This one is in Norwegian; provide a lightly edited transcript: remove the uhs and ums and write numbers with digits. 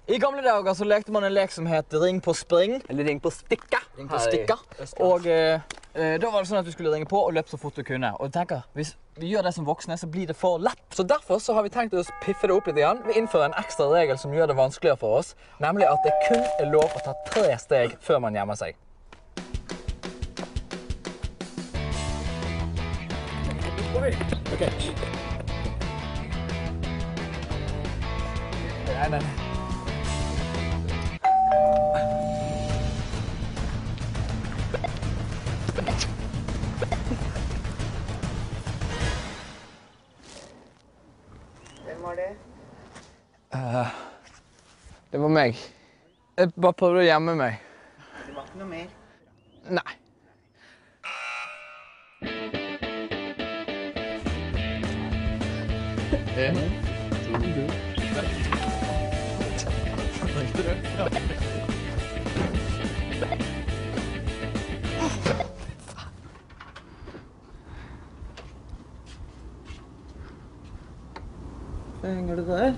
I gamle dager så lekte man en lek som het ring på spring. Eller ring på stikka. Ring på stikka. Og da var det sånn at du skulle ringe på og løpe så fort du kunne. Og jeg tenker, hvis vi gjør det som voksne, så blir det for lett. Så derfor så har vi tenkt å piffe det opp litt igjen. Vi innfører en ekstra regel som gjør det vanskeligere for oss. Nemlig at det kun er lov å ta 3 steg før man gjemmer seg. Ok. Nei. Hvem var det? Det var meg. Jeg bare prøvde å gjemme meg. Det var ikke noe mer. Nei. Henger det der?